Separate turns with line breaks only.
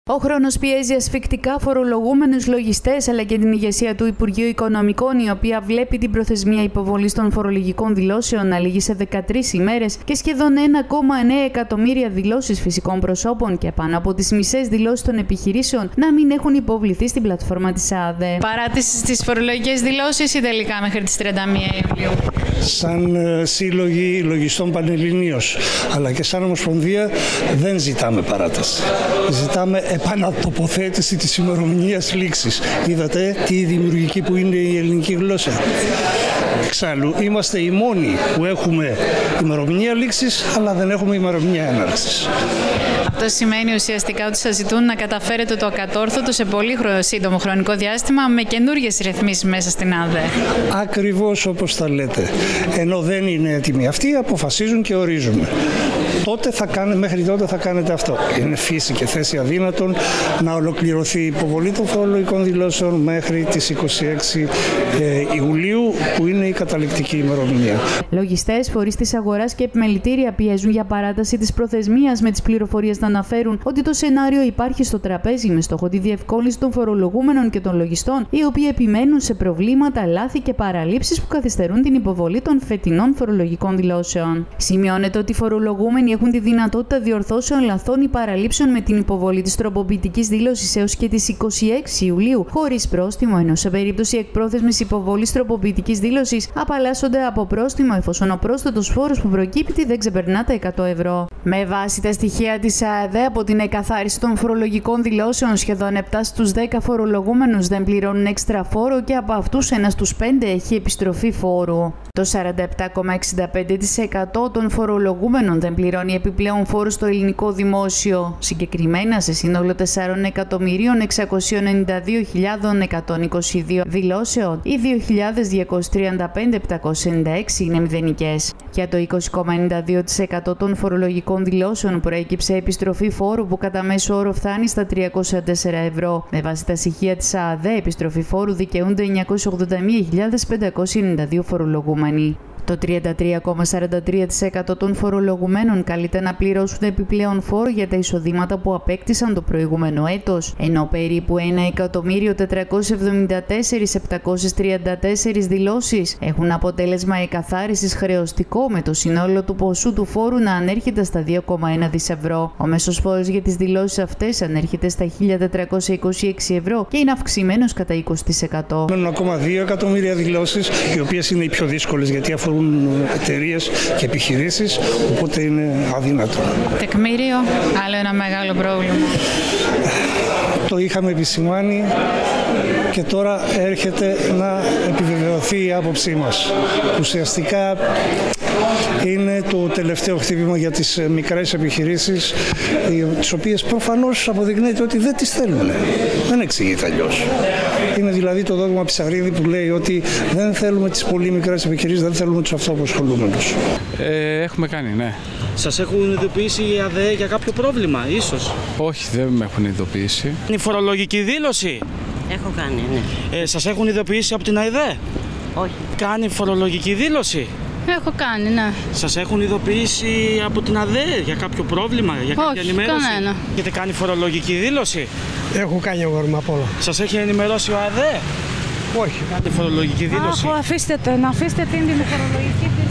Ο χρόνος πιέζει ασφικτικά φορολογούμενους λογιστές αλλά και την ηγεσία του Υπουργείου Οικονομικών, η οποία βλέπει την προθεσμία υποβολής των φορολογικών δηλώσεων να λήγει σε 13 ημέρες και σχεδόν 1,9 εκατομμύρια δηλώσεις φυσικών προσώπων και πάνω από τις μισές δηλώσεις των επιχειρήσεων να μην έχουν υποβληθεί στην πλατφόρμα της ΑΔΕ. Παράτηση στις φορολογικές δηλώσεις ή τελικά μέχρι τις 31 Ιουλίου?
Σαν σύλλογοι λογιστών πανελληνίως, αλλά και σαν Ομοσπονδία δεν ζητάμε παράταση. Ζητάμε επανατοποθέτηση της ημερομηνίας λήξης. Είδατε τι δημιουργική που είναι η ελληνική γλώσσα. Εξάλλου, είμαστε οι μόνοι που έχουμε ημερομηνία λήξης, αλλά δεν έχουμε ημερομηνία έναρξης.
Αυτό σημαίνει ουσιαστικά ότι σας ζητούν να καταφέρετε το ακατόρθωτο σε πολύ σύντομο χρονικό διάστημα με καινούργιες ρυθμίσεις μέσα στην ΑΔΕ.
Ακριβώς όπως τα λέτε. Ενώ δεν είναι έτοιμοι αυτοί, αποφασίζουν και ορίζουν. Μέχρι τότε θα κάνετε αυτό. Είναι φύση και θέση αδύνατον να ολοκληρωθεί η υποβολή των φορολογικών δηλώσεων μέχρι τις 26 Ιουλίου, που είναι η καταληκτική ημερομηνία.
Λογιστές, φορείς της αγοράς και επιμελητήρια πιέζουν για παράταση της προθεσμίας, με τις πληροφορίες να αναφέρουν ότι το σενάριο υπάρχει στο τραπέζι με στόχο τη διευκόλυνση των φορολογούμενων και των λογιστών, οι οποίοι επιμένουν σε προβλήματα, λάθη και παραλήψεις που καθυστερούν την υποβολή των φετινών φορολογικών δηλώσεων. Σημειώνεται ότι οι φορολογούμενοι έχουν τη δυνατότητα διορθώσεων λαθών ή παραλήψεων με την υποβολή της τροποποιητικής δήλωσης έως και τις 26 Ιουλίου, χωρίς πρόστιμο, ενώ σε περίπτωση εκπρόθεσμης υποβολής τροποποιητικής δήλωσης απαλλάσσονται από πρόστιμο εφόσον ο πρόσθετος φόρος που προκύπτει δεν ξεπερνά τα 100 ευρώ. Με βάση τα στοιχεία της ΑΔΕ, από την εκαθάριση των φορολογικών δηλώσεων, σχεδόν 7 στους 10 φορολογούμενους δεν πληρώνουν έξτρα φόρο και από αυτούς 1 στους 5 έχει επιστροφή φόρου. Το 47,65% των φορολογούμενων δεν πληρώνει επιπλέον φόρο στο ελληνικό δημόσιο, συγκεκριμένα σε σύνολο 4.692.122 δηλώσεων, οι 2.235.796 είναι μηδενικές. Για το 20,92% των φορολογικών δηλώσεων προέκυψε επιστροφή φόρου που κατά μέσο όρο φτάνει στα 304 ευρώ. Με βάση τα στοιχεία της ΑΔΕ, επιστροφή φόρου δικαιούνται 981.592 φορολογούμενοι. Το 33,43% των φορολογουμένων καλείται να πληρώσουν επιπλέον φόρο για τα εισοδήματα που απέκτησαν το προηγούμενο έτος, ενώ περίπου 1.474.734 δηλώσεις έχουν αποτέλεσμα εκαθάρισης χρεωστικό, με το σύνολο του ποσού του φόρου να ανέρχεται στα 2,1 δις ευρώ. Ο μέσος φόρος για τις δηλώσεις αυτές ανέρχεται στα 1.426 ευρώ και είναι αυξημένος κατά 20%.
Μένουν ακόμα 2 εκατομμύρια δηλώσεις, οι οποίες είναι οι πιο δύσκολες γιατί αφορούν εταιρείες και επιχειρήσεις, οπότε είναι αδύνατο.
Τεκμήριο, άλλο ένα μεγάλο πρόβλημα.
Το είχαμε επισημάνει και τώρα έρχεται να επιβεβαιωθεί η άποψή μας. Ουσιαστικά είναι το τελευταίο χτύπημα για τις μικρές επιχειρήσεις, τις οποίες προφανώς αποδεικνύεται ότι δεν τις θέλουν. Δεν εξηγείται αλλιώς. Είναι δηλαδή το δόγμα Ψαρίδη που λέει ότι δεν θέλουμε τις πολύ μικρές επιχειρήσεις, δεν θέλουμε τους αυτοαπασχολούμενους.
Έχουμε κάνει, ναι.
Σας έχουν ειδοποιήσει η ΑΔΕ για κάποιο πρόβλημα, ίσως?
Όχι, δεν με έχουν ειδοποιήσει.
Η φορολογική δήλωση?
Έχω κάνει, ναι.
Σας έχουν ειδοποιήσει από την ΑΔΕ?
Όχι.
Κάνει φορολογική δήλωση?
Έχω κάνει, ναι.
Σας έχουν ειδοποιήσει από την ΑΔΕ για κάποιο πρόβλημα, για κάποια ενημέρωση?
Όχι, κανένα.
Έχετε κάνει φορολογική δήλωση?
Έχω κάνει αγόρμα απ' όλα.
Σας έχει ενημερώσει ο ΑΔΕ?
Όχι.
Κάντε φορολογική δήλωση?
Αφήστε την φορολογική δήλωση.